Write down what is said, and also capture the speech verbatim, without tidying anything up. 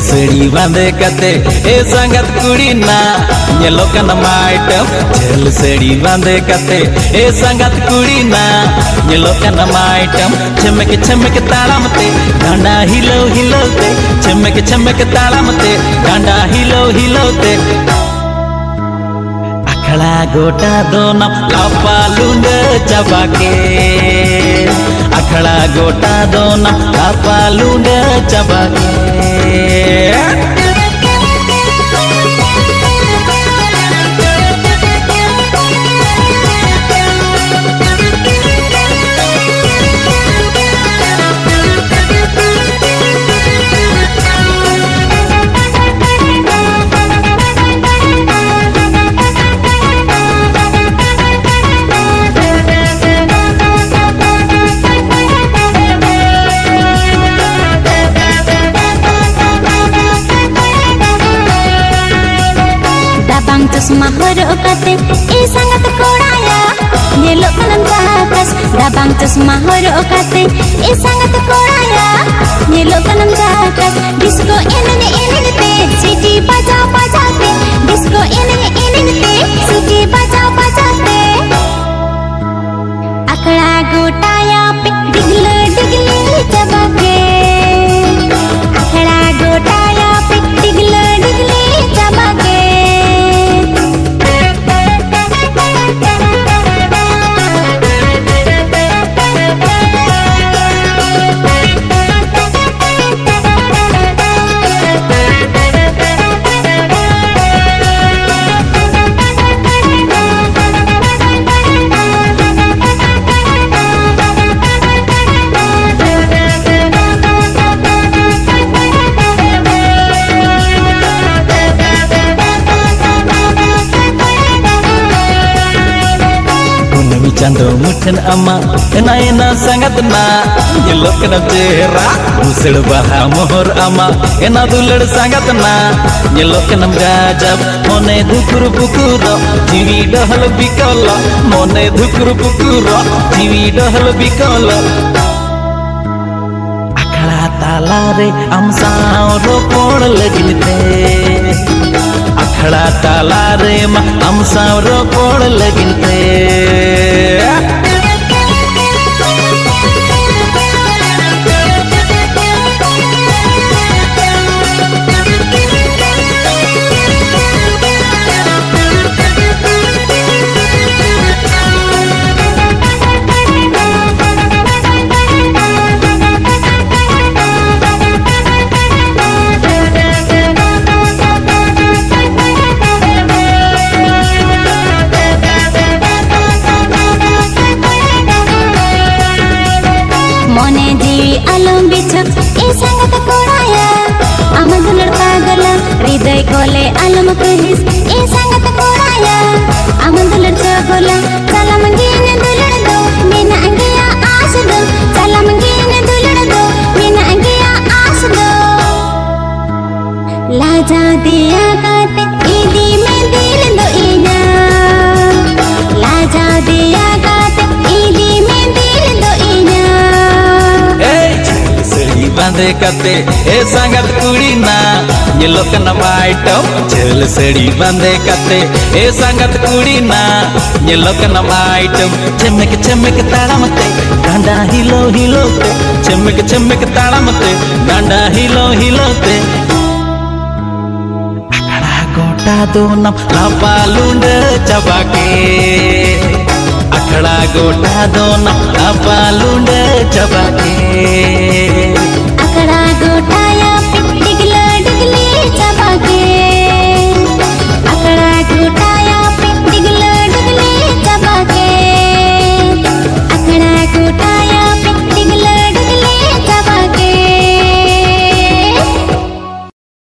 सड़ी बांधे कते ए संगत कुड़ी ना येलो कन माइटम झल सड़ी बांधे कते ए संगत कुड़ी ना येलो कन माइटम चमक चमक ताड़मते डांडा हिलो हिलोते चमक चमक ताड़मते डांडा हिलो हिलोते अखड़ा गोटा दोनम लापा लुंड चबाके अखड़ा गोटा दोनम लापा लुंड चबाके चश्मा हरकते ए संगत कोड़ाया येलो कनम जाकस दाबांग चश्मा हरकते ए संगत कोड़ाया येलो कनम जाकस डिस्को एनने एनने सिटी बजा बजाते डिस्को एनने एनने सिटी बजा बजाते अकड़ा गोटाया पे डिगले डिगले चबाके अकड़ा गोटाया पे डिगले डिगले चबाके चंदो मुठन अम्मा एना एना संगत ना येलो कनम चेहरा मुसड़ बहा मोहर अम्मा एना दुलड़ संगत ना येलो कनम गाजब मोने धुकुर पुकुर जीवी डहल बिकल मोने धुकुर पुकुर जीवी डहल बिकल अखड़ा ताला रे हम सारो पोड़ लगिनते अखड़ा ताला रे हम सारो पोड़ लगिनते आलम बिछक ए संगत कोड़ाया आमद लड़का गला हृदय कोले आलम कहिस ए संगत कोड़ाया आमद लड़का गोला चला मंगीने दुलड़ दो मेना अंगिया आस दो चला मंगीने दुलड़ दो मेना अंगिया आस दो लाजा दिया काते ईदी में दिल दो ईना लाजा दिया काते ईदी में दिल दो ईना बांधे कते ए संगत कुड़ी ना येलो कन माइटम झल सड़ी बांधे कते ए संगत कुड़ी ना येलो कन माइटम चमक चमक ताड़मते डांडा हिलो हिलोते चमक चमक ताड़मते डांडा हिलो हिलोते अखड़ा गोटा दोनम लापा लुंड चबाके अखड़ा गोटा दोनम लापा लुंड चबाके